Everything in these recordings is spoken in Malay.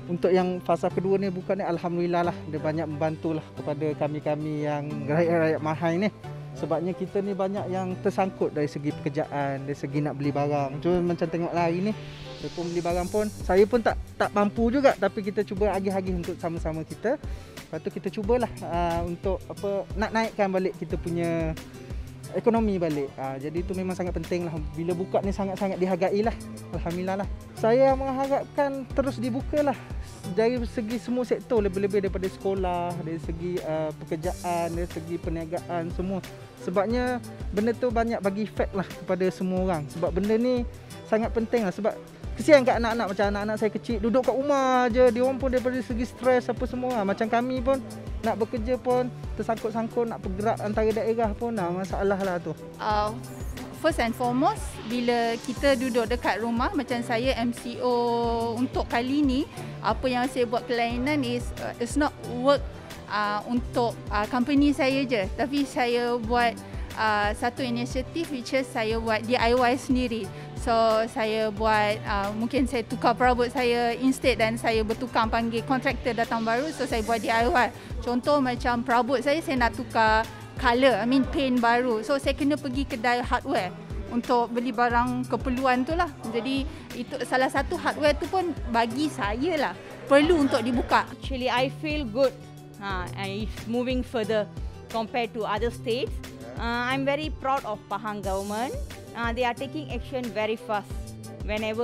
Untuk yang fasa kedua ni bukan ni, alhamdulillah lah, dia banyak membantulah kepada kami-kami yang rakyat-rakyat mahal ni. Sebabnya kita ni banyak yang tersangkut dari segi pekerjaan, dari segi nak beli barang. Cuma macam tengok lah hari ni, dia pun beli barang pun, saya pun tak mampu juga, tapi kita cuba agih-agih untuk sama-sama kita. Lepas tu kita cubalah untuk nak naikkan balik kita punya ekonomi balik. Jadi itu memang sangat penting lah. Bila buka ni sangat-sangat dihargai lah. Alhamdulillah lah. Saya mengharapkan terus dibuka lah. Dari segi semua sektor, lebih-lebih daripada sekolah, dari segi pekerjaan, dari segi perniagaan, semua. Sebabnya benda tu banyak bagi efek lah kepada semua orang. Sebab benda ni sangat penting lah. Sebab kesian kat anak-anak, macam anak-anak saya kecil duduk kat rumah je. Dia orang pun daripada segi stres apa semua. Macam kami pun nak bekerja pun tersangkut-sangkut, nak bergerak antara daerah pun masalah lah tu. First and foremost, bila kita duduk dekat rumah, macam saya MCO untuk kali ni, apa yang saya buat kelainan it's not work untuk company saya je, tapi saya buat satu inisiatif which is saya buat DIY sendiri. So saya buat, mungkin saya tukar perabot saya instead dan saya bertukang panggil kontraktor datang baru, so saya buat DIY. Contoh macam perabot saya nak tukar colour, paint baru. So saya kena pergi kedai hardware untuk beli barang keperluan tu lah. Jadi itu salah satu hardware tu pun bagi saya lah perlu untuk dibuka. Actually I feel good. It's moving further compared to other states. I'm very proud of Pahang government. They are taking action very fast. Whenever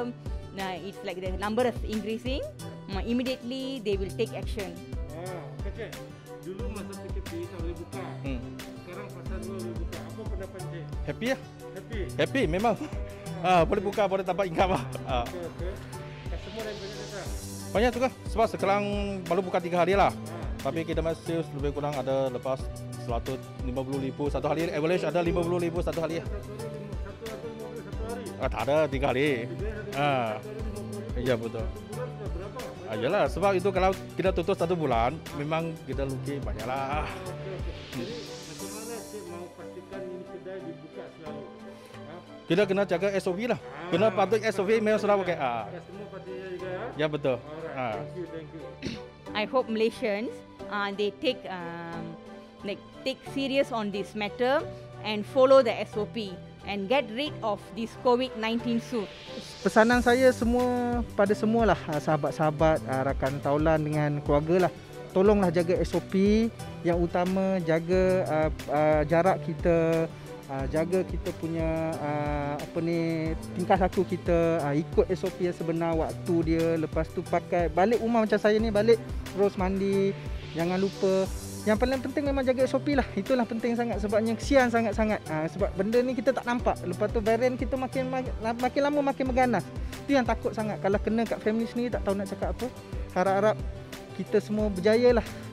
it's like the number is increasing, immediately they will take action. Cik, dulu masa PKP tak boleh buka. Sekarang fasa 2 boleh buka. Apa pendapat Cik? Happy lah. Happy? Happy memang. Boleh buka, boleh dapat income lah. Okey. Customer yang banyak datang? Banyak tu kan. Sebab sekarang baru buka 3 hari lah. Tapi kita masih lebih kurang ada lepas 150,000 satu hari. Average ada 50,000 satu hari. Satu hari? Tak ada 3 hari. Ya betul. Yalah, sebab itu kalau kita tutup 1 bulan, memang kita rugi banyak lah. Jadi macam mana Cik mau pastikan ini kedai dibuka selalu? Kita kena jaga SOP lah. Kena patuh SOP memang sudah pakai. Semua patuhnya juga ya? Ya betul. Alright, thank you. I hope Malaysians they take serious on this matter and follow the SOP and get rid of this COVID-19 soon. Pesanan saya pada semualah sahabat-sahabat, rakan taulan dengan keluarga lah. Tolonglah jaga SOP, yang utama jaga jarak kita, jaga kita punya tingkah laku kita, ikut SOP yang sebenar, waktu dia. Lepas tu pakai balik rumah macam saya ni, balik terus mandi, jangan lupa. Yang paling penting memang jaga SOP lah. Itulah penting sangat, sebabnya kesian sangat-sangat. Sebab benda ni kita tak nampak. Lepas tu varian kita makin lama makin mengganas. Itu yang takut sangat. Kalau kena kat family sendiri tak tahu nak cakap apa. Harap-harap kita semua berjaya lah.